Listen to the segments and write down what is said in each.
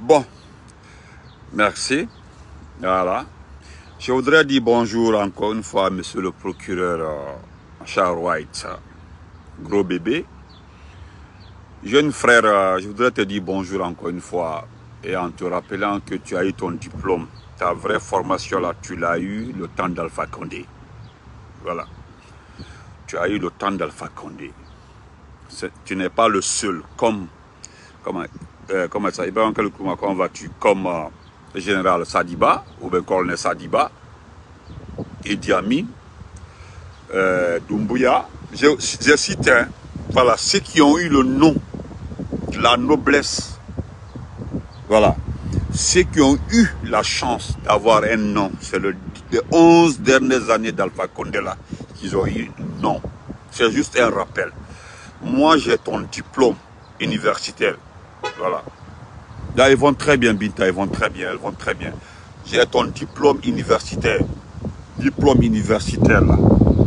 Bon, merci. Voilà. Je voudrais dire bonjour encore une fois à monsieur le procureur Charles White, gros bébé. Jeune frère, je voudrais te dire bonjour encore une fois et en te rappelant que tu as eu ton diplôme. Ta vraie formation là, tu l'as eu le temps d'Alpha Condé. Voilà. Tu as eu le temps d'Alpha Condé. Tu n'es pas le seul, comment ça, comment vas-tu, comme le général Sadiba, ou bien colonel Sadiba, Idi Amin, Doumbouya, je cite, hein, voilà, ceux qui ont eu le nom, la noblesse, voilà, ceux qui ont eu la chance d'avoir un nom, c'est les 11 dernières années d'Alpha Condé là, qu'ils ont eu non. C'est juste un rappel. Moi, j'ai ton diplôme universitaire. Voilà. Là, ils vont très bien, Binta, ils vont très bien, elles vont très bien. J'ai ton diplôme universitaire. Diplôme universitaire, là.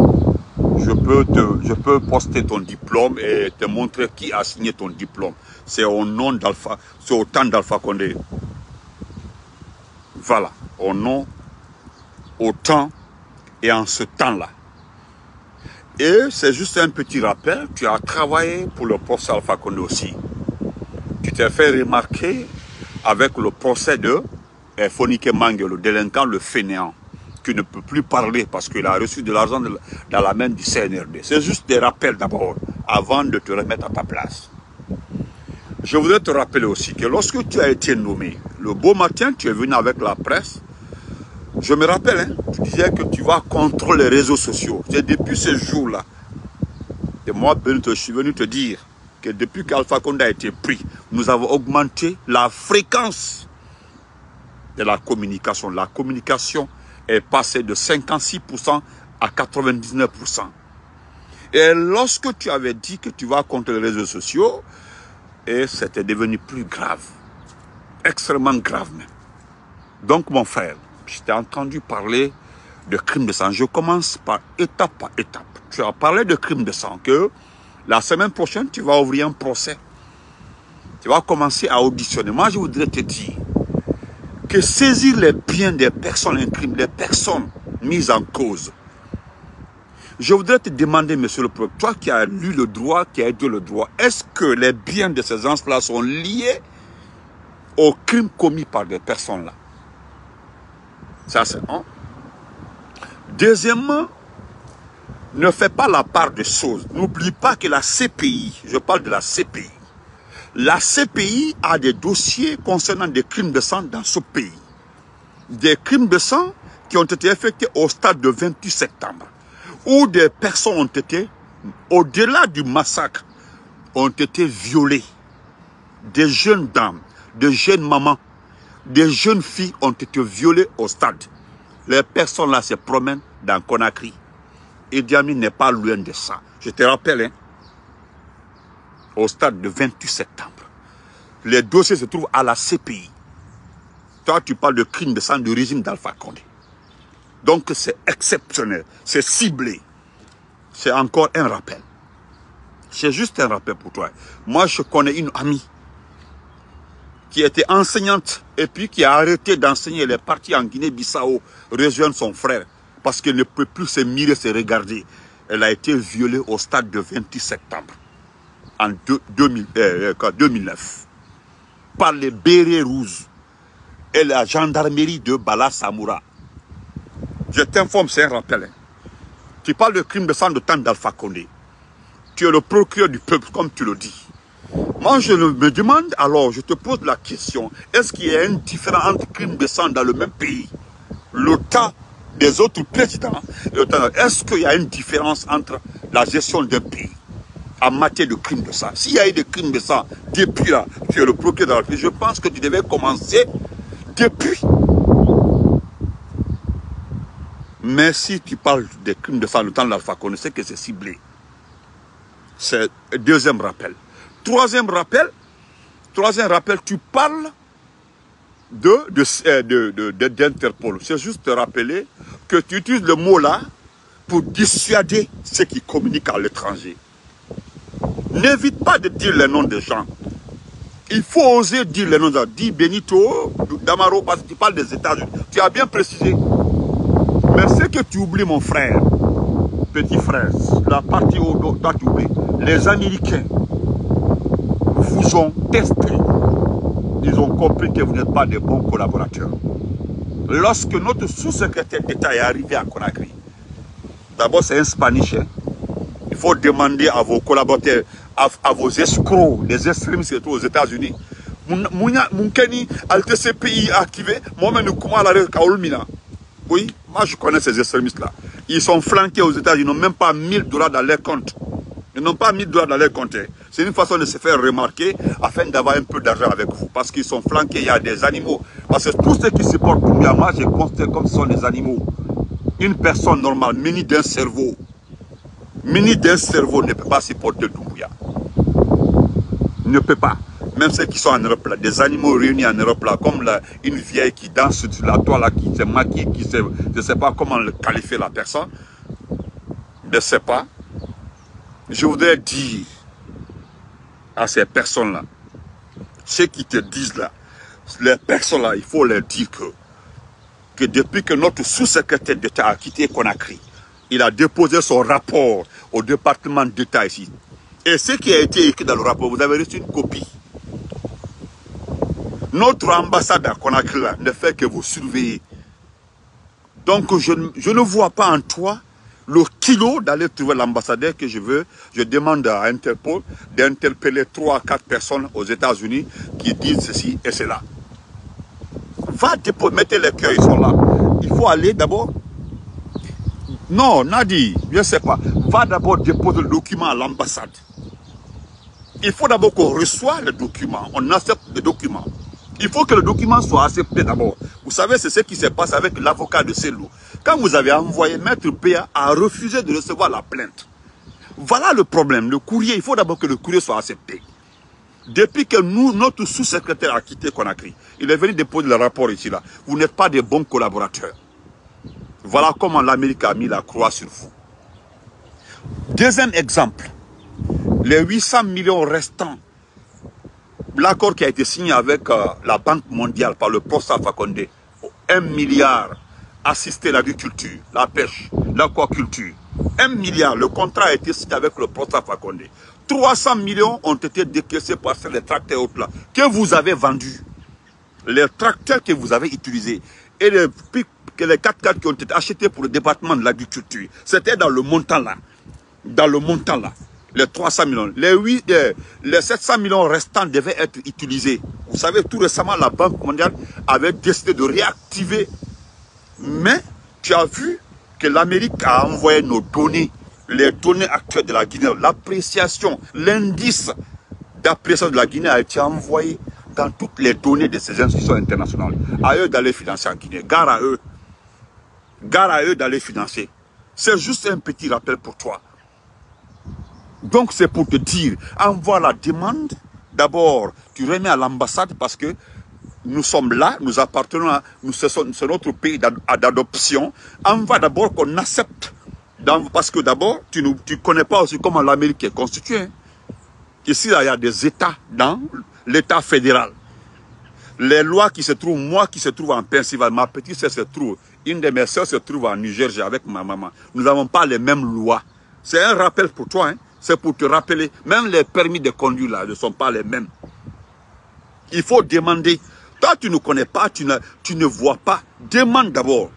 Je peux poster ton diplôme et te montrer qui a signé ton diplôme. C'est au nom d'Alpha, c'est au temps d'Alpha Condé. Voilà. Au nom, au temps et en ce temps-là. Et c'est juste un petit rappel, tu as travaillé pour le procès Alpha Condé aussi. Tu t'es fait remarquer avec le procès de Fonike Mange, le délinquant, le fainéant, qui ne peut plus parler parce qu'il a reçu de l'argent dans la main du CNRD. C'est juste des rappels d'abord, avant de te remettre à ta place. Je voudrais te rappeler aussi que lorsque tu as été nommé, le beau matin, tu es venu avec la presse. Je me rappelle, hein, tu disais que tu vas contre les réseaux sociaux. C'est depuis ce jour-là. Et moi, je suis venu te dire que depuis qu'Alpha Condé a été pris, nous avons augmenté la fréquence de la communication. La communication est passée de 56% à 99%. Et lorsque tu avais dit que tu vas contre les réseaux sociaux, et c'était devenu plus grave. Extrêmement grave même. Donc mon frère, je t'ai entendu parler de crimes de sang. Je commence par étape. Tu as parlé de crimes de sang, que la semaine prochaine, tu vas ouvrir un procès. Tu vas commencer à auditionner. Moi, je voudrais te dire que saisir les biens des personnes, un crime, des personnes mises en cause. Je voudrais te demander, monsieur le procureur, toi qui as lu le droit, qui as aidé le droit, est-ce que les biens de ces gens-là sont liés aux crimes commis par des personnes-là? Ça, c'est un. Deuxièmement, ne fais pas la part des choses. N'oublie pas que la CPI, je parle de la CPI, la CPI a des dossiers concernant des crimes de sang dans ce pays. Des crimes de sang qui ont été effectués au stade de 28 septembre, où des personnes ont été, au-delà du massacre, ont été violées. Des jeunes dames, des jeunes mamans, des jeunes filles ont été violées au stade. Les personnes là se promènent dans Conakry. Idi Amin n'est pas loin de ça. Je te rappelle, hein, au stade de 28 septembre. Les dossiers se trouvent à la CPI. Toi, tu parles de crimes de sang du régime d'Alpha Condé. Donc, c'est exceptionnel. C'est ciblé. C'est encore un rappel. C'est juste un rappel pour toi. Moi, je connais une amie qui était enseignante et puis qui a arrêté d'enseigner. Elle est partie en Guinée-Bissau rejoindre son frère parce qu'elle ne peut plus se mirer, se regarder. Elle a été violée au stade de 28 septembre en 2009 par les bérets rouges et la gendarmerie de Bala Samoura. Je t'informe, c'est un rappel. Hein. Tu parles de crime de sang de temps d'Alpha Condé. Tu es le procureur du peuple, comme tu le dis. Moi, je me demande, alors, je te pose la question, est-ce qu'il y a une différence entre crime de sang dans le même pays? Le temps des autres présidents, est-ce qu'il y a une différence entre la gestion d'un pays en matière de crimes de sang? S'il y a eu des crimes de sang depuis là, tu es le procureur de la République, je pense que tu devais commencer depuis. Mais si tu parles des crimes de sang le temps de l'Alpha Condé, c'est que c'est ciblé. C'est le deuxième rappel. Troisième rappel, tu parles d'Interpol. C'est juste te rappeler que tu utilises le mot là pour dissuader ceux qui communiquent à l'étranger. N'évite pas de dire les noms des gens. Il faut oser dire les noms. Dis Benito, Damaro, parce que tu parles des États-Unis. Tu as bien précisé. Mais ce que tu oublies, mon frère, petit frère, la partie où toi tu oublies, les Américains vous ont testé. Ils ont compris que vous n'êtes pas des bons collaborateurs. Lorsque notre sous-secrétaire d'État est arrivé à Conakry, d'abord c'est un Spanish, hein. Il faut demander à vos collaborateurs, à vos escrocs, les extrémistes qui sont aux États-Unis. Mon Kenny, ce pays activé, moi-même, oui, moi je connais ces extrémistes-là. Ils sont flanqués aux États-Unis, ils n'ont même pas $1000 dans leur compte. Ils n'ont pas $1000 dans leur compte. C'est une façon de se faire remarquer afin d'avoir un peu d'argent avec vous. Parce qu'ils sont flanqués, il y a des animaux. Parce que tous ceux qui supportent Doumbouya, moi je considère comme ce sont des animaux. Une personne normale, munie d'un cerveau, ne peut pas supporter Doumbouya. Ne peut pas. Même ceux qui sont en Europe, là, des animaux réunis en Europe, là, comme une vieille qui danse sur la toile, là, qui se maquille, je ne sais pas comment le qualifier la personne. Je ne sais pas. Je voudrais dire à ces personnes-là, ceux qui te disent là, les personnes-là, il faut leur dire que depuis que notre sous-secrétaire d'État a quitté Conakry, il a déposé son rapport au département d'État ici. Et ce qui a été écrit dans le rapport, vous avez reçu une copie. Notre ambassade à Conakry là, ne fait que vous surveiller. Donc je ne vois pas en toi le kilo d'aller trouver l'ambassadeur que je veux. Je demande à Interpol d'interpeller 3 à 4 personnes aux États-Unis qui disent ceci et cela. Va déposer, mettez les cœurs, ils sont là. Il faut aller d'abord. Non, Nadi, je ne sais pas. Va d'abord déposer le document à l'ambassade. Il faut d'abord qu'on reçoive le document. On accepte le document. Il faut que le document soit accepté d'abord. Vous savez, c'est ce qui se passe avec l'avocat de Selou. Quand vous avez envoyé, Maître Péa a refusé de recevoir la plainte. Voilà le problème. Le courrier, il faut d'abord que le courrier soit accepté. Depuis que notre sous-secrétaire a quitté Conakry, il est venu déposer le rapport ici là. Vous n'êtes pas des bons collaborateurs. Voilà comment l'Amérique a mis la croix sur vous. Deuxième exemple. Les 800 millions restants, l'accord qui a été signé avec la Banque mondiale par le professeur Alpha Condé, 1 milliard, assister l'agriculture, la pêche, l'aquaculture. 1 milliard, le contrat a été signé avec le professeur Alpha Condé. 300 millions ont été décaissés par les tracteurs autres là, que vous avez vendus. Les tracteurs que vous avez utilisés et les 4x4 qui ont été achetés pour le département de l'agriculture, c'était dans le montant là. Dans le montant là. Les 300 millions, les 700 millions restants devaient être utilisés. Vous savez, tout récemment, la Banque mondiale avait décidé de réactiver. Mais tu as vu que l'Amérique a envoyé nos données, les données actuelles de la Guinée, l'appréciation, l'indice d'appréciation de la Guinée a été envoyé dans toutes les données de ces institutions internationales. À eux d'aller financer en Guinée. Gare à eux. Gare à eux d'aller financer. C'est juste un petit rappel pour toi. Donc c'est pour te dire, envoie la demande. D'abord, tu remets à l'ambassade parce que nous sommes là, nous appartenons à, c'est notre pays d'adoption. Envoie d'abord qu'on accepte. Parce que d'abord, tu ne connais pas aussi comment l'Amérique est constituée. Ici, là, il y a des États dans l'État fédéral. Les lois qui se trouvent, moi qui se trouve en Pennsylvanie, ma petite sœur se trouve, une de mes sœurs se trouve en New Jersey avec ma maman. Nous n'avons pas les mêmes lois. C'est un rappel pour toi, hein. C'est pour te rappeler, même les permis de conduire là ne sont pas les mêmes. Il faut demander. Toi, tu ne connais pas, tu ne vois pas. Demande d'abord.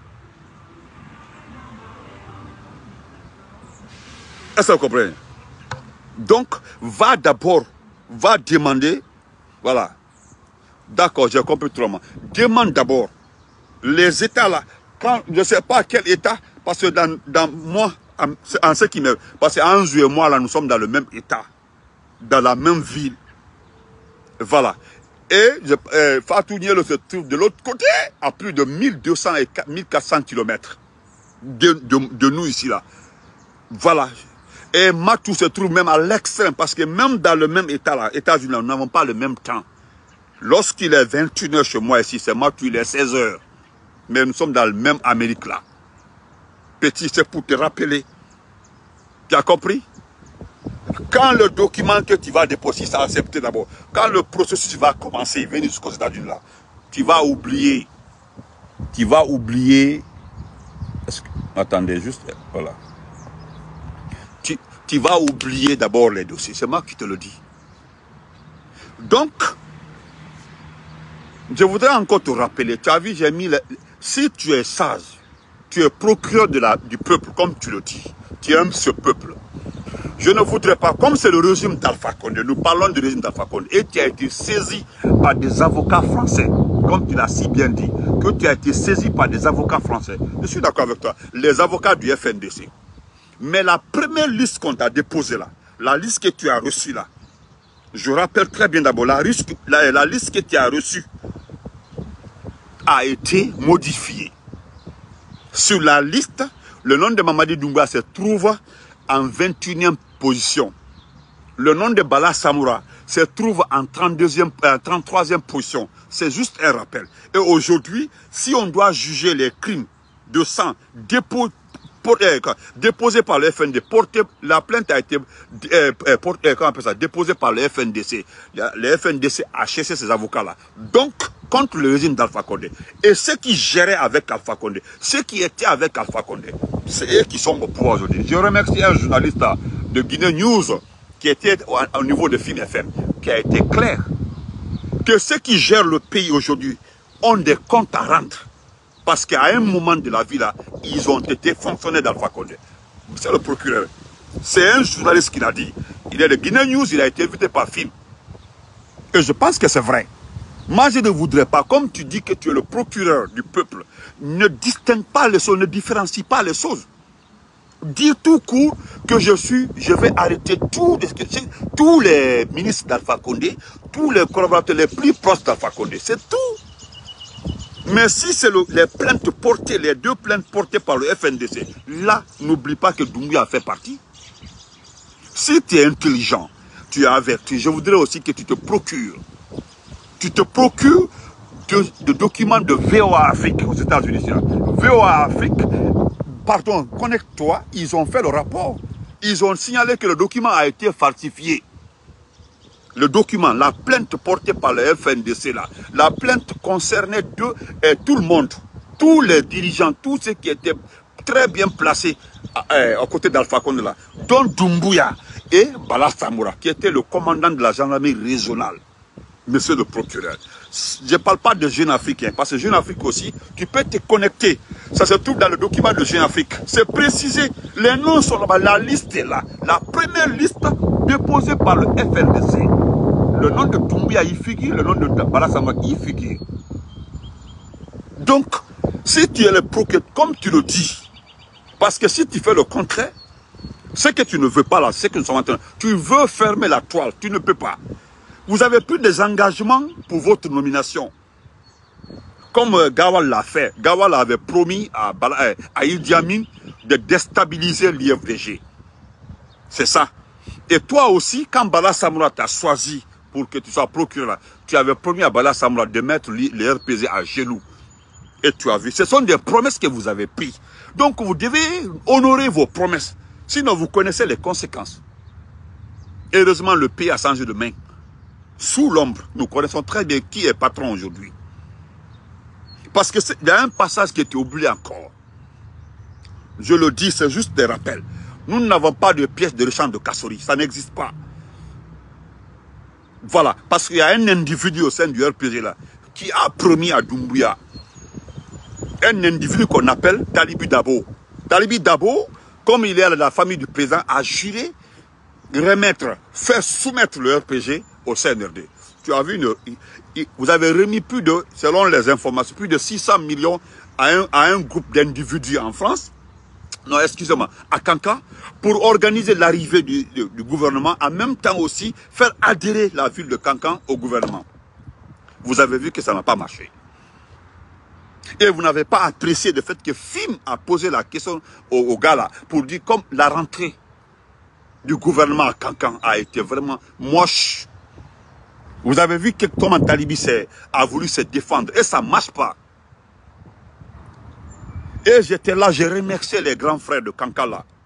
Est-ce que vous comprenez? Donc, va d'abord, va demander. Voilà. D'accord, j'ai compris tout le monde. Demande d'abord. Les États là, quand, je ne sais pas quel État, parce que dans moi, en ce qui me... Parce qu'Anzu et moi, là, nous sommes dans le même État. Dans la même ville. Voilà. Et Fatou Nielo se trouve de l'autre côté, à plus de 1200 et 1400 km de nous ici, là. Voilà. Et Matou se trouve même à l'extrême, parce que même dans le même État, là, États-Unis, nous n'avons pas le même temps. Lorsqu'il est 21h chez moi ici, c'est Matou, il est 16h. Mais nous sommes dans le même Amérique, là. Petit, c'est pour te rappeler. Tu as compris? Quand le document que tu vas déposer sera accepté d'abord, quand le processus va commencer, venir jusqu'aux États-Unis là, tu vas oublier. Attendez, juste, voilà. Tu vas oublier d'abord les dossiers. C'est moi qui te le dis. Donc, je voudrais encore te rappeler, tu as vu, j'ai mis, si tu es sage, tu es procureur du peuple, comme tu le dis, tu aimes ce peuple. Je ne voudrais pas, comme c'est le régime d'Alpha Condé, nous parlons du régime d'Alpha Condé, et tu as été saisi par des avocats français, comme tu l'as si bien dit, que tu as été saisi par des avocats français. Je suis d'accord avec toi, les avocats du FNDC. Mais la première liste qu'on t'a déposée là, la liste que tu as reçue là, je rappelle très bien d'abord, la liste que tu as reçue a été modifiée. Sur la liste, le nom de Mamadi Doumbouya se trouve en 21e position. Le nom de Bala Samoura se trouve en 33e position. C'est juste un rappel. Et aujourd'hui, si on doit juger les crimes de sang déposés par le FND, la plainte a été déposée par le FNDC. Le FNDC a chassé ces avocats-là. Donc, contre le régime d'Alpha Condé. Et ceux qui géraient avec Alpha Condé, ceux qui étaient avec Alpha Condé, c'est eux qui sont au pouvoir aujourd'hui. Je remercie un journaliste de Guinée News qui était au niveau de Film FM, qui a été clair que ceux qui gèrent le pays aujourd'hui ont des comptes à rendre. Parce qu'à un moment de la vie, là, ils ont été fonctionnaires d'Alpha Condé. C'est le procureur. C'est un journaliste qui l'a dit. Il est de Guinée News, il a été invité par Film. Et je pense que c'est vrai. Moi, je ne voudrais pas, comme tu dis que tu es le procureur du peuple, ne distingue pas les choses, ne différencie pas les choses. Dire tout court que je vais arrêter tous les ministres d'Alpha Condé, tous les collaborateurs les plus proches d'Alpha Condé, c'est tout. Mais si c'est les plaintes portées, les deux plaintes portées par le FNDC, là, n'oublie pas que Doumbouya fait partie. Si tu es intelligent, tu es averti, je voudrais aussi que tu te procures. Tu te procures de documents de VOA Afrique aux États-Unis. VOA Afrique, pardon, connecte-toi, ils ont fait le rapport. Ils ont signalé que le document a été falsifié. Le document, la plainte portée par le FNDC, là, la plainte concernait tout le monde, tous les dirigeants, tous ceux qui étaient très bien placés à côté d'Alpha Condé, là, dont Doumbouya et Bala Samoura, qui était le commandant de la gendarmerie régionale. Monsieur le procureur, je ne parle pas de Jeune Africain, parce que Jeune Afrique aussi, tu peux te connecter. Ça se trouve dans le document de Jeune Afrique. C'est précisé, les noms sont là-bas, la liste est là. La première liste déposée par le FNDC. Le nom de Doumbouya y figure, le nom de Bala Samoura y figure. Donc, si tu es le procureur, comme tu le dis, parce que si tu fais le contraire, ce que tu ne veux pas là, c'est que nous sommes en train, tu veux fermer la toile, tu ne peux pas. Vous avez pris des engagements pour votre nomination. Comme Gawal l'a fait. Gawal avait promis à Idi Amin de déstabiliser l'IFDG. C'est ça. Et toi aussi, quand Bala Samoura t'a choisi pour que tu sois procureur, tu avais promis à Bala Samoura de mettre les RPG à genoux. Et tu as vu. Ce sont des promesses que vous avez prises. Donc vous devez honorer vos promesses. Sinon vous connaissez les conséquences. Heureusement, le pays a changé de main. Sous l'ombre, nous connaissons très bien qui est patron aujourd'hui. Parce qu'il y a un passage qui était oublié encore. Je le dis, c'est juste des rappels. Nous n'avons pas de pièces de rechange de Kassori. Ça n'existe pas. Voilà. Parce qu'il y a un individu au sein du RPG là, qui a promis à Doumbouya, un individu qu'on appelle Talibi Dabo. Talibi Dabo, comme il est de la famille du président, a juré faire soumettre le RPG au CNRD. Tu as vu, vous avez remis plus de, selon les informations, plus de 600 millions à un groupe d'individus en France, non, excusez-moi, à Kankan, pour organiser l'arrivée du gouvernement, en même temps aussi faire adhérer la ville de Kankan au gouvernement. Vous avez vu que ça n'a pas marché. Et vous n'avez pas apprécié le fait que FIM a posé la question au gars là, pour dire comme la rentrée du gouvernement à Kankan a été vraiment moche. Vous avez vu que comment Talibi a voulu se défendre et ça ne marche pas. Et j'étais là, j'ai remercié les grands frères de Kankan là.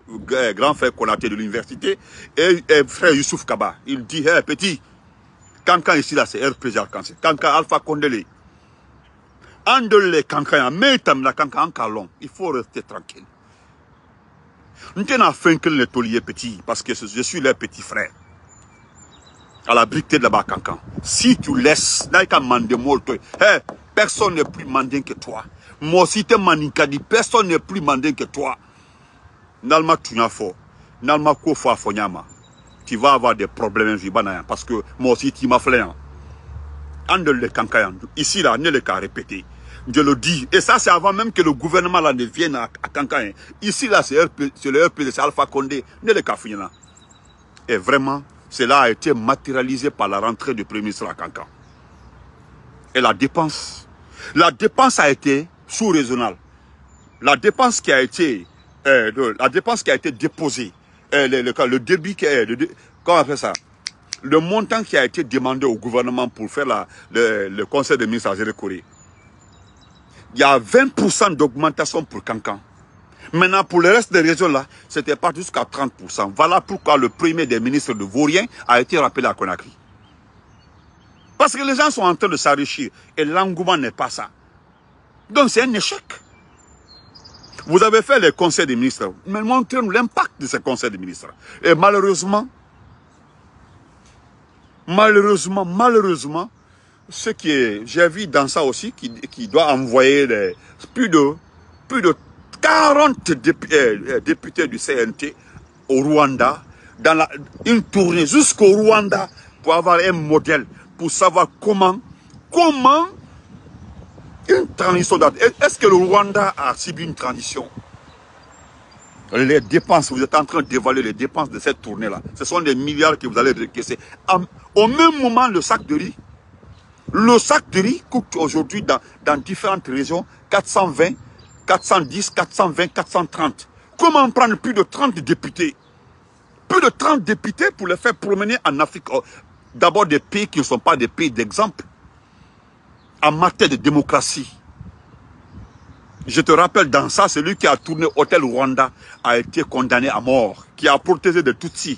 grand frère Konaté de l'université, et frère Youssouf Kaba. Il dit, hey, petit, Kankan ici, là, c'est RPG Arkansas. Kankan Alpha Condélé. Andele Kankan, mais la Kankan Kalon. Il faut rester tranquille. Nous tenons à faire que les tauliers petits, parce que je suis leur petit frère. À la brique de la Kankan. Si tu laisses, là, il y a mandé molto. Hey, personne n'est plus mandé que toi. Moi aussi, tu manikadi, personne n'est plus mandé que toi. Nalma Tunyafo, Nalma Kofa Fonyama. Tu vas avoir des problèmes, parce que moi aussi, tu m'as fait. Andele Kankan. Ici, là, ne le cas répéter. Je le dis. Et ça, c'est avant même que le gouvernement là ne vienne à Kankan. Ici, là, c'est le RPD, c'est Alpha Condé. Ne le cas finir là. Et vraiment, cela a été matérialisé par la rentrée du Premier ministre à Kankan. Et la dépense a été sous-régionale. La dépense qui a été déposée, le débit qui est, comment on fait ça? Le montant qui a été demandé au gouvernement pour faire le conseil des ministres à Zérekoré. Il y a 20% d'augmentation pour Kankan. Maintenant, pour le reste des régions là, c'était pas jusqu'à 30%. Voilà pourquoi le premier des ministres de Vaurien a été rappelé à Conakry. Parce que les gens sont en train de s'enrichir. Et l'engouement n'est pas ça. Donc c'est un échec. Vous avez fait les conseils des ministres. Mais montrez-nous l'impact de ces conseils des ministres. Et malheureusement, ce qui est, j'ai vu dans ça aussi, qui doit envoyer plus de 40 députés du CNT au Rwanda, dans une tournée jusqu'au Rwanda, pour avoir un modèle, pour savoir comment une transition. Est-ce que le Rwanda a subi une transition? Les dépenses, vous êtes en train d'évaluer les dépenses de cette tournée-là. Ce sont des milliards que vous allez décaisser. Au même moment, le sac de riz coûte aujourd'hui dans différentes régions 420, 410, 420, 430. Comment prendre plus de 30 députés? Plus de 30 députés pour les faire promener en Afrique. D'abord des pays qui ne sont pas des pays d'exemple en matière de démocratie. Je te rappelle, dans ça, celui qui a tourné Hôtel Rwanda a été condamné à mort, qui a protégé de Tutsis.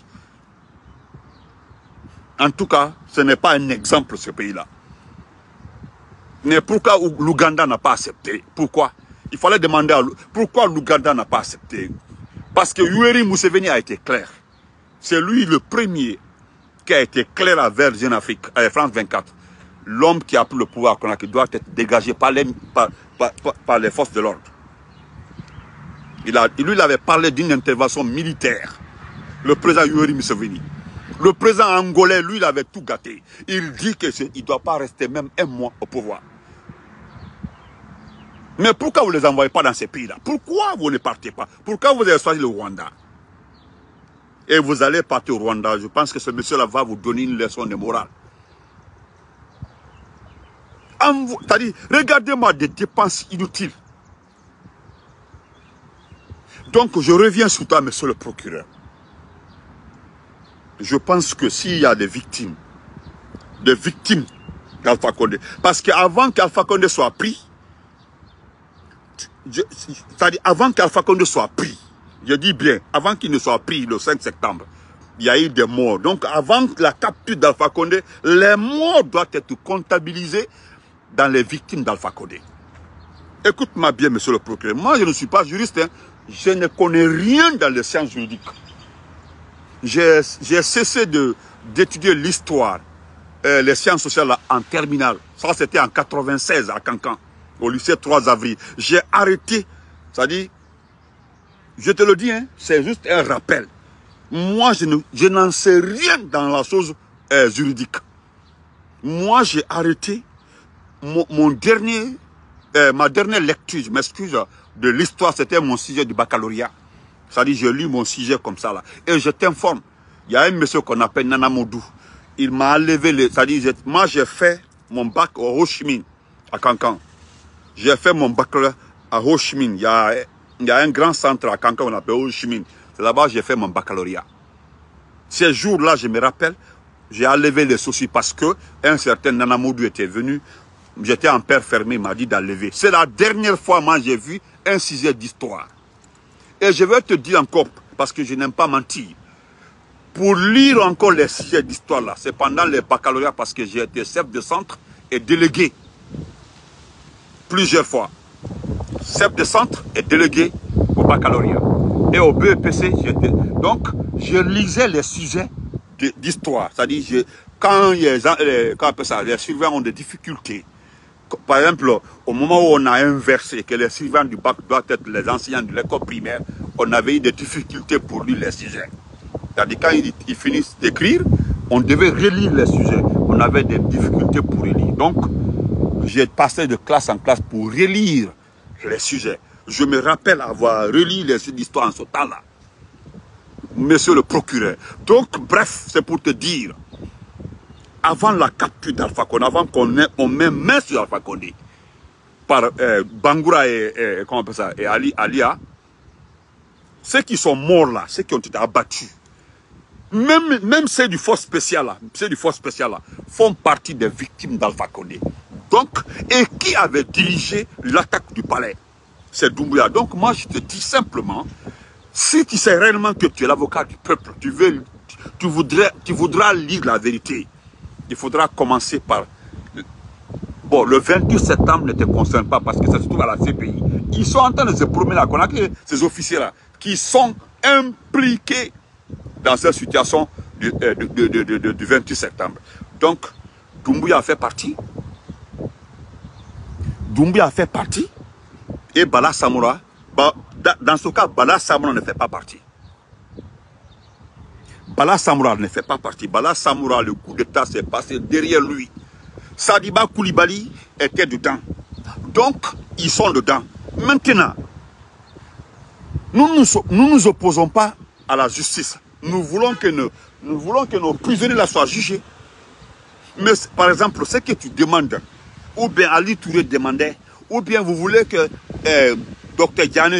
En tout cas, ce n'est pas un exemple, ce pays-là. Mais pourquoi l'Ouganda n'a pas accepté? Pourquoi? Il fallait demander pourquoi l'Ouganda n'a pas accepté. Parce que Yoweri Museveni a été clair. C'est lui le premier qui a été clair à Virgin Afrique, à France 24. L'homme qui a pris le pouvoir qui doit être dégagé par les forces de l'ordre. Lui, il avait parlé d'une intervention militaire. Le président Yoweri Museveni. Le président angolais, lui, il avait tout gâté. Il dit qu'il ne doit pas rester même un mois au pouvoir. Mais pourquoi vous ne les envoyez pas dans ces pays-là? Pourquoi vous ne partez pas? Pourquoi vous avez choisi le Rwanda? Et vous allez partir au Rwanda. Je pense que ce monsieur-là va vous donner une leçon de morale. C'est-à-dire, regardez-moi des dépenses inutiles. Donc, je reviens sur toi, monsieur le procureur. Je pense que s'il y a des victimes d'Alpha Condé, parce qu'avant qu'Alpha Condé soit pris, c'est-à-dire avant qu'Alpha Condé soit pris, je dis bien, avant qu'il ne soit pris le 5 septembre, il y a eu des morts. Donc avant la capture d'Alpha Condé, les morts doivent être comptabilisés dans les victimes d'Alpha Condé. Écoute-moi bien, monsieur le procureur. Moi, je ne suis pas juriste, hein. Je ne connais rien dans les sciences juridiques. J'ai cessé d'étudier l'histoire, les sciences sociales là, en terminale. Ça, c'était en 96 à Kankan, au lycée 3 avril. J'ai arrêté, c'est-à-dire, je te le dis, hein, c'est juste un rappel. Moi, je n'en sais rien dans la chose juridique. Moi, j'ai arrêté ma dernière lecture, je m'excuse, de l'histoire, c'était mon sujet du baccalauréat. C'est-à-dire, j'ai lu mon sujet comme ça, là. Et je t'informe, il y a un monsieur qu'on appelle Nana Modou. Il m'a enlevé c'est-à-dire, moi, j'ai fait mon bac au Ho Chi Minh, à Kankan. J'ai fait mon baccalauréat à Ho Chi Minh. Il y a un grand centre à Kankan, on appelle Ho Chi Minh. C'est là-bas que j'ai fait mon baccalauréat. Ces jours-là, je me rappelle, j'ai enlevé les soucis parce que un certain Nana Modou était venu. J'étais en père fermé, il m'a dit d'enlever. C'est la dernière fois, moi, j'ai vu un sujet d'histoire. Et je vais te dire encore, parce que je n'aime pas mentir, pour lire encore les sujets d'histoire là. C'est pendant les baccalauréats parce que j'ai été chef de centre et délégué plusieurs fois. Chef de centre et délégué au baccalauréat. Et au BEPC, donc je lisais les sujets d'histoire. C'est-à-dire, quand les surveillants ont des difficultés, par exemple, au moment où on a inversé, que les surveillants du bac doivent être les enseignants de l'école primaire, on avait eu des difficultés pour lire les sujets. C'est-à-dire, quand ils finissent d'écrire, on devait relire les sujets. On avait des difficultés pour relire. Donc, j'ai passé de classe en classe pour relire les sujets. Je me rappelle avoir relu les sujets d'histoire en ce temps-là. Monsieur le procureur. Donc, bref, c'est pour te dire, avant la capture d'Alpha Condé, avant qu'on met main sur Alpha Condé, par Bangoura et Alia, ceux qui sont morts là, ceux qui ont été abattus, même ceux du force spécial là, font partie des victimes d'Alpha Condé. Donc, et qui avait dirigé l'attaque du palais? C'est Doumbouya. Donc, moi, je te dis simplement, si tu sais réellement que tu es l'avocat du peuple, tu voudras lire la vérité, il faudra commencer par... Bon, le 28 septembre ne te concerne pas parce que ça se trouve à la CPI. Ils sont en train de se promener là, qu'on a que ces officiers-là, qui sont impliqués dans cette situation du 28 septembre. Donc, Doumbouya fait partie. Doumbouya fait partie. Et Bala Samoura, dans ce cas, Bala Samoura ne fait pas partie. Bala Samoura ne fait pas partie. Bala Samoura, le coup d'État s'est passé derrière lui. Sadiba Koulibaly était dedans. Donc, ils sont dedans. Maintenant, nous ne nous opposons pas à la justice. Nous voulons que nos prisonniers là soient jugés. Mais par exemple, ce que tu demandes, ou bien Ali Touré demandait, ou bien vous voulez que Dr Diané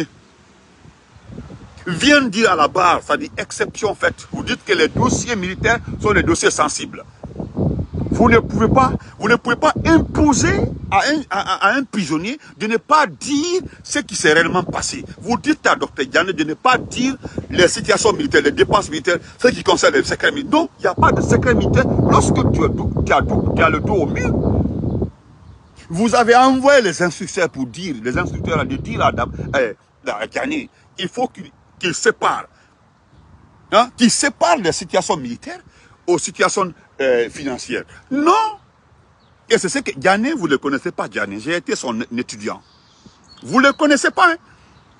vienne dire à la barre, c'est-à-dire exception faite. Vous dites que les dossiers militaires sont des dossiers sensibles. Vous ne pouvez pas imposer à un prisonnier de ne pas dire ce qui s'est réellement passé. Vous dites à Dr Diané de ne pas dire les situations militaires, les dépenses militaires, ce qui concerne les secrets militaires. Donc, il n'y a pas de secret militaire lorsque tu as le dos au mur. Vous avez envoyé les instructeurs pour dire, de dire à Diané, il faut qu'il sépare. Hein, qu'il sépare les situations militaires aux situations financières. Non! Et c'est ce que Diané, vous ne le connaissez pas, Diané. J'ai été son étudiant. Vous ne le connaissez pas. Hein?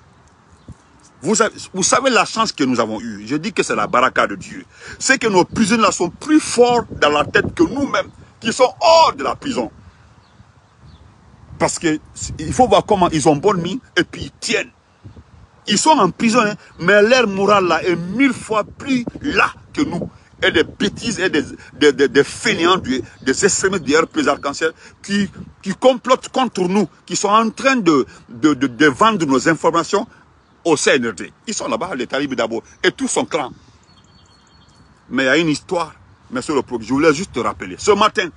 Vous savez la chance que nous avons eue. Je dis que c'est la baraka de Dieu. C'est que nos prisonniers sont plus forts dans la tête que nous-mêmes, qui sont hors de la prison. Parce qu'il faut voir comment ils ont bonne mine et puis ils tiennent. Ils sont en prison, hein, mais leur morale là est 1000 fois plus là que nous. Et des bêtises et des fainéants, des extrémistes du RP Arc-en-Ciel qui complotent contre nous, qui sont en train de vendre nos informations au CNRD. Ils sont là-bas, les talibés d'abord, et tout son clan. Mais il y a une histoire, monsieur le prophète, je voulais juste te rappeler. Ce matin,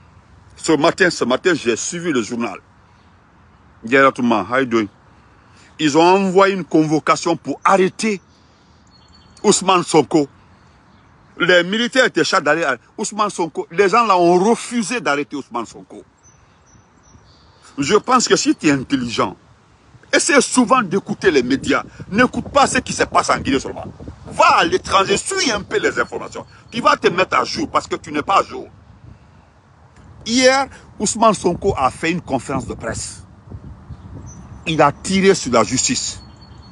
j'ai suivi le journal. Ils ont envoyé une convocation pour arrêter Ousmane Sonko. Les militaires étaient chats d'aller à Ousmane Sonko. Les gens là ont refusé d'arrêter Ousmane Sonko. Je pense que si tu es intelligent, essaie souvent d'écouter les médias. N'écoute pas ce qui se passe en Guinée seulement. Va à l'étranger, suis un peu les informations. Tu vas te mettre à jour parce que tu n'es pas à jour. Hier, Ousmane Sonko a fait une conférence de presse. Il a tiré sur la justice.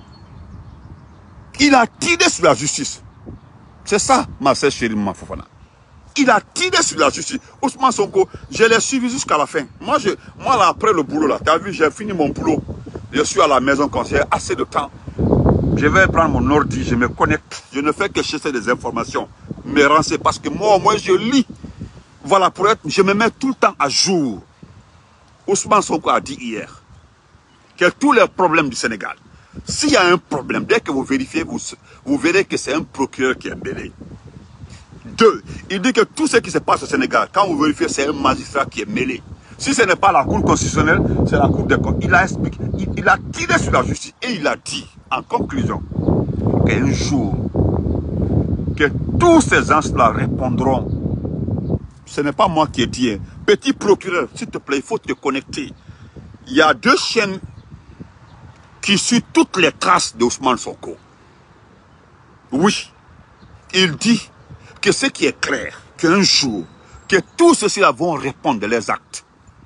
Il a tiré sur la justice. C'est ça, ma sœur chérie Mafofana. Il a tiré sur la justice. Ousmane Sonko, je l'ai suivi jusqu'à la fin. Moi là, après le boulot, là, tu as vu, j'ai fini mon boulot. Je suis à la maison quand j'ai assez de temps. Je vais prendre mon ordi, je me connecte. Je ne fais que chercher des informations. Me renseigner parce que moi, je lis. Voilà, je me mets tout le temps à jour. Ousmane Sonko a dit hier que tous les problèmes du Sénégal, s'il y a un problème, dès que vous vérifiez, vous verrez que c'est un procureur qui est mêlé. 2, il dit que tout ce qui se passe au Sénégal, quand vous vérifiez, c'est un magistrat qui est mêlé. Si ce n'est pas la Cour constitutionnelle, c'est la Cour des comptes. Il a expliqué, il a tiré sur la justice et il a dit, en conclusion, qu'un jour, que tous ces gens-là répondront. Ce n'est pas moi qui ai dit. Hein. Petit procureur, s'il te plaît, il faut te connecter. Il y a 2 chaînes qui suivent toutes les traces d'Ousmane Sonko. Oui, il dit que ce qui est clair, qu'un jour, que tous ceux-là vont répondre de leurs actes.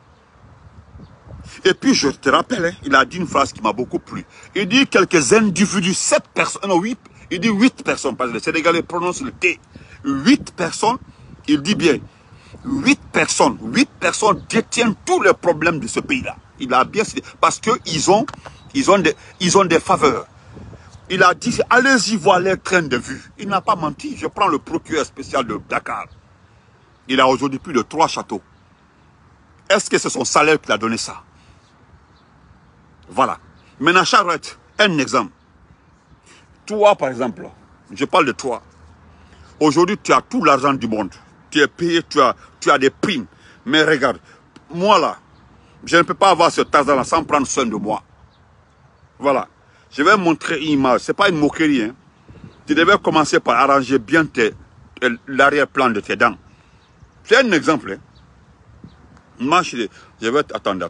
Et puis je te rappelle, hein, il a dit une phrase qui m'a beaucoup plu. Il dit quelques individus, 7 personnes, non 8, il dit 8 personnes, parce que les Sénégalais prononcent le T. 8 personnes, il dit bien, 8 personnes détiennent tous les problèmes de ce pays-là. Il a bien cité, parce qu'ils ont des faveurs. Il a dit, allez-y voir les trains de vue. Il n'a pas menti. Je prends le procureur spécial de Dakar. Il a aujourd'hui plus de 3 châteaux. Est-ce que c'est son salaire qui a donné ça? Voilà. Maintenant, Charlotte, un exemple. Toi, par exemple, je parle de toi. Aujourd'hui, tu as tout l'argent du monde. Tu es payé, tu as des primes. Mais regarde, moi là, je ne peux pas avoir ce argent-là sans prendre soin de moi. Voilà. Je vais montrer une image. Ce n'est pas une moquerie. Hein. Tu devais commencer par arranger bien l'arrière-plan de tes dents. C'est un exemple. Hein. Moi, je vais... Attendez.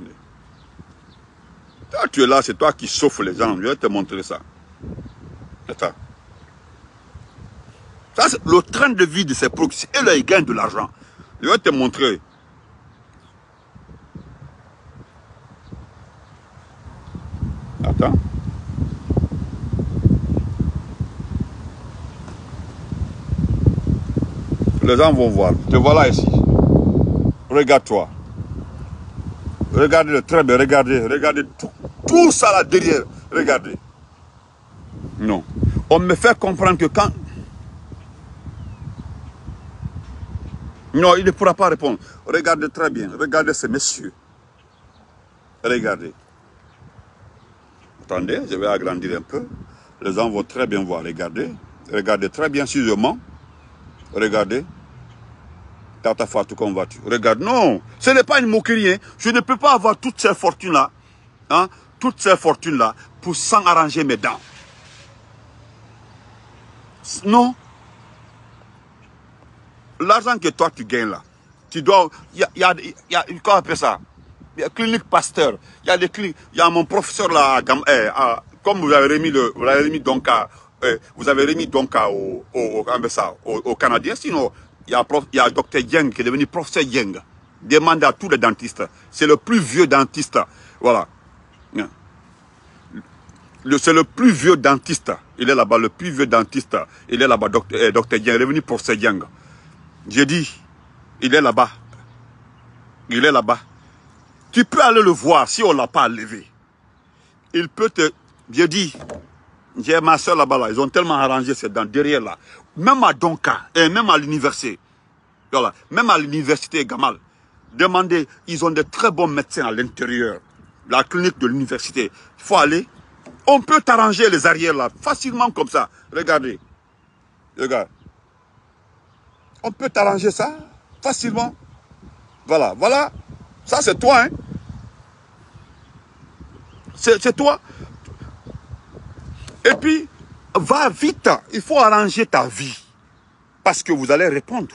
Toi, tu es là, c'est toi qui souffles les gens. Je vais te montrer ça. Attends. Ça, c'est le train de vie de ces proxys. Et là, ils gagnent de l'argent. Je vais te montrer. Attends. Les gens vont voir. Te voilà ici. Regarde-toi. Regardez très bien. Regardez tout ça là derrière. Regardez. Non. On me fait comprendre que quand... Non, il ne pourra pas répondre. Regardez très bien. Regardez ces messieurs. Regardez. Attendez, je vais agrandir un peu. Les gens vont très bien voir. Regardez. Regardez très bien si je mens. Regardez. Tata Fatou, comme vas-tu? Regarde, non. Ce n'est pas une moquerie. Hein. Je ne peux pas avoir toutes ces fortunes-là. Hein, toutes ces fortunes-là pour s'en arranger mes dents. Non. L'argent que toi tu gagnes là, tu dois... Il y a comment on appelle ça? Il y a clinique Pasteur. Il y a des cliniques. Il y a mon professeur là, comme vous avez remis donc au Canadien, sinon il y a docteur Yang qui est devenu professeur Yang. Demande à tous les dentistes. C'est le plus vieux dentiste. Voilà. C'est le plus vieux dentiste. Il est là-bas, le plus vieux dentiste. Il est là-bas, docteur Yang. Il est devenu professeur Yang. J'ai dit, il est là-bas. Il est là-bas. Tu peux aller le voir si on ne l'a pas levé. Il peut te... J'ai dit, j'ai ma soeur là-bas, là, ils ont tellement arrangé ces dents derrière là. Même à Donka, et même à l'université. Voilà, même à l'université Gamal. Demandez, ils ont de très bons médecins à l'intérieur. La clinique de l'université. Il faut aller. On peut t'arranger les arrières là, facilement comme ça. Regardez. Regarde. On peut t'arranger ça facilement. Voilà, voilà. Ça, c'est toi, hein. C'est toi. Et puis, va vite. Il faut arranger ta vie. Parce que vous allez répondre.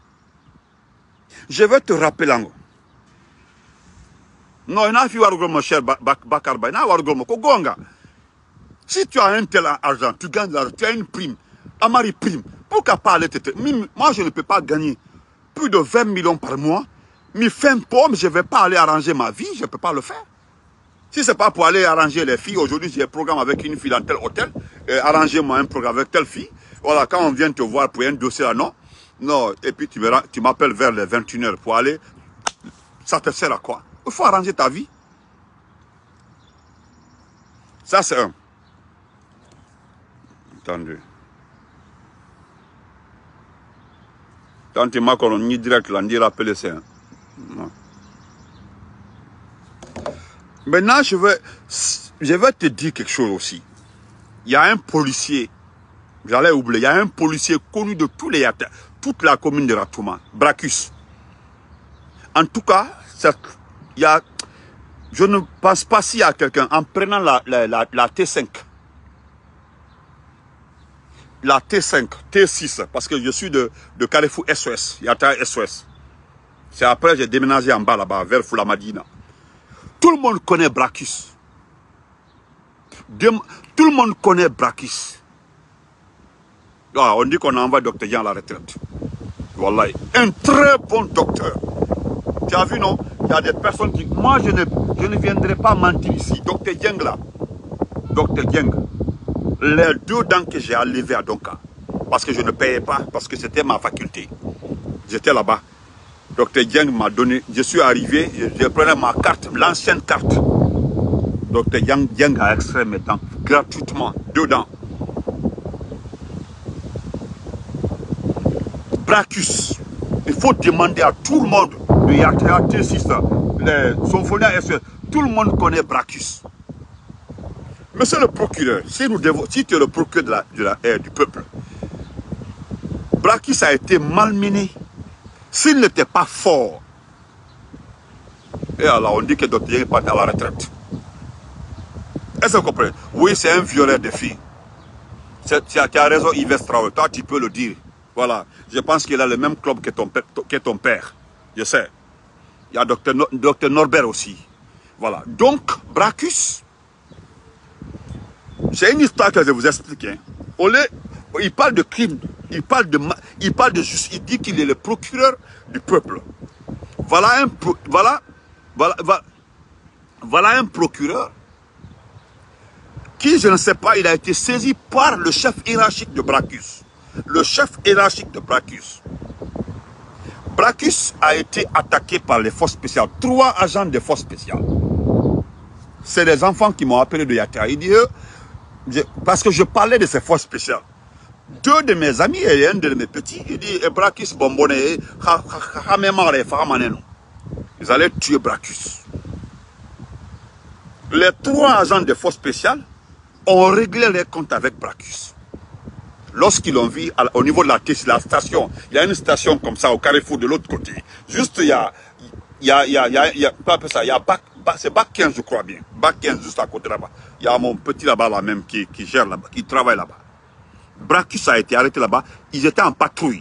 Je vais te rappeler encore. Non, il n'a pas mon cher Bakarba. Il n'a pas. Si tu as un tel argent, tu gagnes de l'argent, tu as une prime, Amari prime, pourquoi pas aller te... Moi, je ne peux pas gagner plus de 20 millions par mois. Mais fin pomme, je ne vais pas aller arranger ma vie, je ne peux pas le faire. Si ce n'est pas pour aller arranger les filles, aujourd'hui j'ai un programme avec une fille dans tel hôtel, arrangez-moi un programme avec telle fille. Voilà, quand on vient te voir pour un dossier là, non. Non, et puis tu m'appelles vers les 21h pour aller. Ça te sert à quoi? Il faut arranger ta vie. Ça, c'est un. Attendez. Quand tu m'as connu direct, là, on dit rappeler ça. Non. Maintenant, je vais te dire quelque chose aussi. Il y a un policier, j'allais oublier, il y a un policier connu de tous les yachts, toute la commune de Ratouma, Bracus. En tout cas, je ne pense pas s'il y a quelqu'un, en prenant la T5, la T5, T6, parce que je suis de Carrefour SOS, Yata SOS. C'est après que j'ai déménagé en bas là-bas, vers Foulamadina. Tout le monde connaît Bracus. Tout le monde connaît Bracus. Ah, on dit qu'on envoie Dr Jean à la retraite. Voilà. Un très bon docteur. Tu as vu, non? Il y a des personnes qui... Moi, je ne viendrai pas mentir ici. Dr Dieng là. Dr Dieng. Les 2 dents que j'ai enlevées à Donka. Parce que je ne payais pas. Parce que c'était ma faculté. J'étais là-bas. Dr Dieng m'a donné... Je suis arrivé. Je prenais ma carte. L'ancienne carte. Dr Dieng a extrait mes dents. Gratuitement. 2 dents. Bracus. Il faut demander à tout le monde. Le T6, les symphonies SOS. Tout le monde connaît Bracus. Monsieur le procureur, si tu es le procureur du peuple, Bracus a été malmené. S'il n'était pas fort, et alors on dit que Dr. Dieng est parti à la retraite. Est-ce que vous comprenez? Oui, c'est un violeur de filles. Tu as raison, Yves Traoré. Toi, tu peux le dire. Voilà. Je pense qu'il a le même club que ton père. Je sais. Il y a Dr. Norbert aussi. Voilà. Donc, Bracus, c'est une histoire que je vais vous expliquer. Il parle de crime, il parle de justice, il dit qu'il est le procureur du peuple. Voilà un procureur qui, je ne sais pas, il a été saisi par le chef hiérarchique de Bracus. Le chef hiérarchique de Bracus. Bracus a été attaqué par les forces spéciales. 3 agents des forces spéciales. C'est des enfants qui m'ont appelé de Yata. Il dit, parce que je parlais de ces forces spéciales. 2 de mes amis et un de mes petits, il dit, Bracus Bombonné, ils allaient tuer Bracus. Les 3 agents des forces spéciales ont réglé les comptes avec Bracus. Lorsqu'ils l'ont vu au niveau de la station, il y a une station comme ça au Carrefour de l'autre côté. Juste, c'est Bac 15, je crois bien. Bac 15, juste à côté là-bas. Il y a mon petit là-bas, là même, qui gère là-bas, qui travaille là-bas. Bracus a été arrêté là-bas. Ils étaient en patrouille.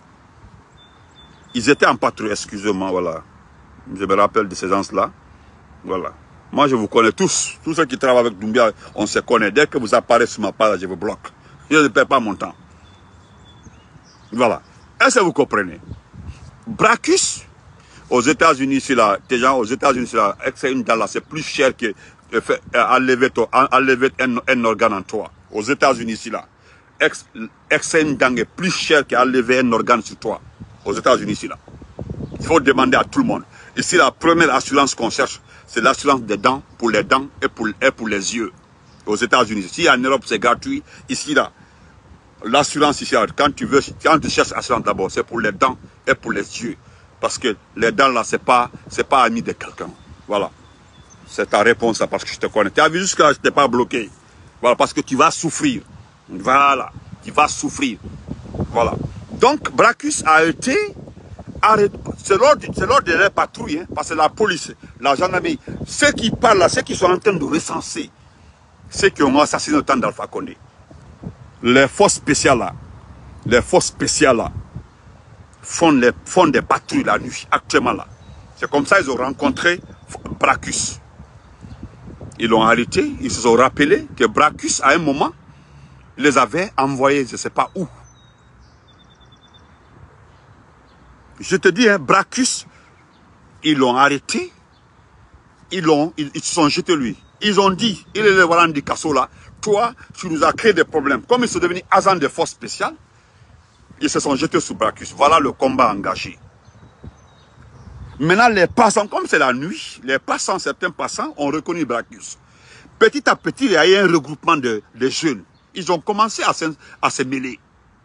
Excusez-moi, voilà. Je me rappelle de ces gens-là. Voilà. Moi, je vous connais tous. Tous ceux qui travaillent avec Doumbia, on se connaît. Dès que vous apparaissez sur ma page, je vous bloque. Je ne perds pas mon temps. Voilà. Est-ce que vous comprenez? Bracus, aux États-Unis, c'est là, une dalle, c'est plus cher que enlever un organe en toi. Aux États-Unis, c'est là. Une dent est plus cher qu'enlever un organe sur toi. Aux États-Unis, c'est là. Il faut demander à tout le monde. Ici, la première assurance qu'on cherche, c'est l'assurance des dents, pour les dents et pour les yeux. Aux États-Unis. Si en Europe, c'est gratuit, ici, là, l'assurance ici, quand tu cherches assurance d'abord, c'est pour les dents et pour les yeux. Parce que les dents, là, c'est pas ami de quelqu'un. Voilà. C'est ta réponse, là, parce que je te connais. Tu as vu jusque-là, je ne t'ai pas bloqué. Voilà, parce que tu vas souffrir. Voilà. Tu vas souffrir. Voilà. Donc, Bracus a été arrêté. C'est lors de la patrouille, hein, parce que la police, la gendarmerie, ceux qui parlent là, ceux qui sont en train de recenser, ceux qui ont assassiné le temps d'Alpha Condé. Les forces spéciales là, font des patrouilles la nuit, actuellement là. C'est comme ça qu'ils ont rencontré Bracus. Ils l'ont arrêté, ils se sont rappelés que Bracus, à un moment, les avait envoyés, je ne sais pas où. Je te dis, hein, Bracus, ils l'ont arrêté, ils se sont jetés lui. Ils ont dit, il est le voilà du Casso là, toi, tu nous as créé des problèmes. Comme ils sont devenus agents de force spéciale, ils se sont jetés sur Bracus. Voilà le combat engagé. Maintenant, les passants, comme c'est la nuit, certains passants ont reconnu Bracus. Petit à petit, il y a eu un regroupement de jeunes. Ils ont commencé à se mêler.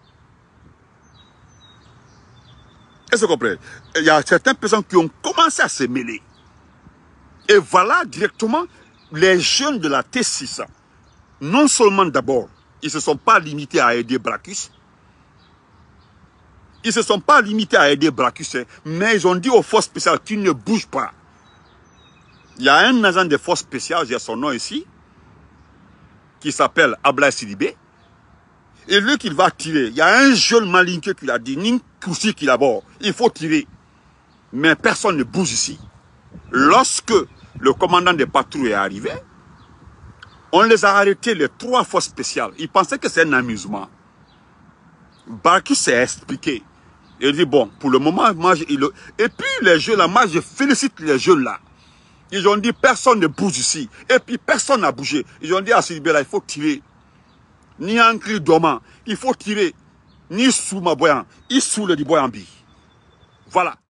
Est-ce que vous comprenez? Il y a certaines personnes qui ont commencé à se mêler. Et voilà directement les jeunes de la T6. Non seulement d'abord, ils ne se sont pas limités à aider Bracus. Ils ne se sont pas limités à aider Bracus, mais ils ont dit aux forces spéciales qu'ils ne bougent pas. Il y a un agent des forces spéciales, j'ai son nom ici, qui s'appelle Ablaye Sidibé. Et lui qu'il va tirer, il y a un jeune malinqué qui l'a dit, ni Koussi qui d'abord, il faut tirer. Mais personne ne bouge ici. Lorsque le commandant des patrouilles est arrivé, on les a arrêtés, les 3 forces spéciales. Ils pensaient que c'est un amusement. Barki s'est expliqué. Il dit, bon, pour le moment, moi, et puis les jeunes là, moi je félicite les jeunes là. Ils ont dit, personne ne bouge ici. Et puis personne n'a bougé. Ils ont dit à Sidibé, il faut tirer. Ni un cri dormant, il faut tirer. Ni sous ma boyan, il sous le boyambi. Voilà.